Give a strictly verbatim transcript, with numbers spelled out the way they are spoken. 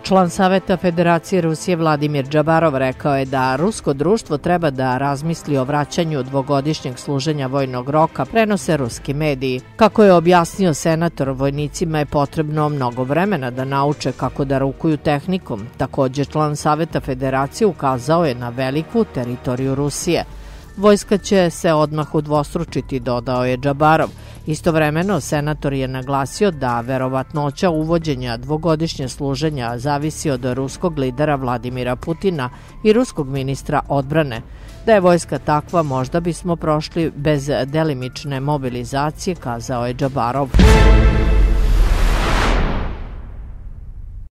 Član Saveta Federacije Rusije Vladimir Džabarov rekao je da rusko društvo treba da razmisli o vraćanju dvogodišnjeg služenja vojnog roka, prenose ruski mediji. Kako je objasnio senator, vojnicima je potrebno mnogo vremena da nauče kako da rukuju tehnikom. Također, član Saveta Federacije ukazao je na veliku teritoriju Rusije. Vojska će se odmah udvostručiti, dodao je Džabarov. Istovremeno, senator je naglasio da verovatnoća uvođenja dvogodišnje služenja zavisi od ruskog lidera Vladimira Putina i ruskog ministra odbrane. Da je vojska takva, možda bismo prošli bez delimične mobilizacije, kazao je Džabarov.